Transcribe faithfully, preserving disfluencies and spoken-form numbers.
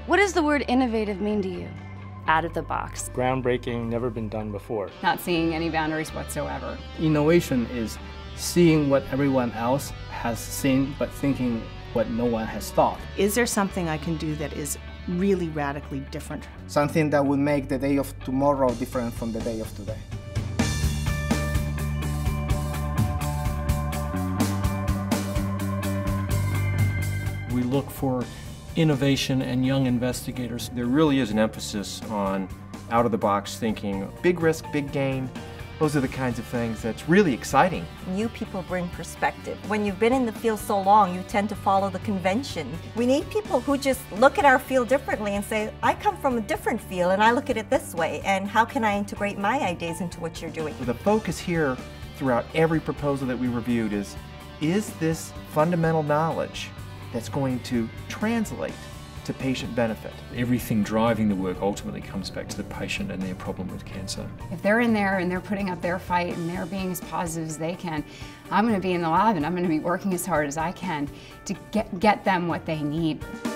What does the word innovative mean to you? Out of the box. Groundbreaking, never been done before. Not seeing any boundaries whatsoever. Innovation is seeing what everyone else has seen, but thinking what no one has thought. Is there something I can do that is really radically different? Something that would make the day of tomorrow different from the day of today. We look for innovation and young investigators. There really is an emphasis on out-of-the-box thinking. Big risk, big gain. Those are the kinds of things that's really exciting. New people bring perspective. When you've been in the field so long, you tend to follow the convention. We need people who just look at our field differently and say, I come from a different field and I look at it this way, and how can I integrate my ideas into what you're doing? The focus here throughout every proposal that we reviewed is, is this fundamental knowledge that's going to translate to patient benefit? Everything driving the work ultimately comes back to the patient and their problem with cancer. If they're in there and they're putting up their fight and they're being as positive as they can, I'm going to be in the lab and I'm going to be working as hard as I can to get, get them what they need.